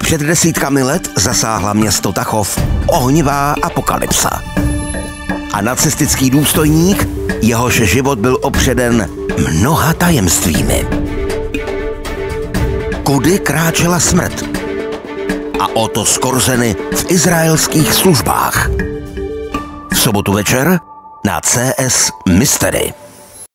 Před desítkami let zasáhla město Tachov ohnivá apokalypsa. A nacistický důstojník, jehož život byl opředen mnoha tajemstvími. Kudy kráčela smrt? A Otto Skorzeny v izraelských službách. V sobotu večer na CS Mystery.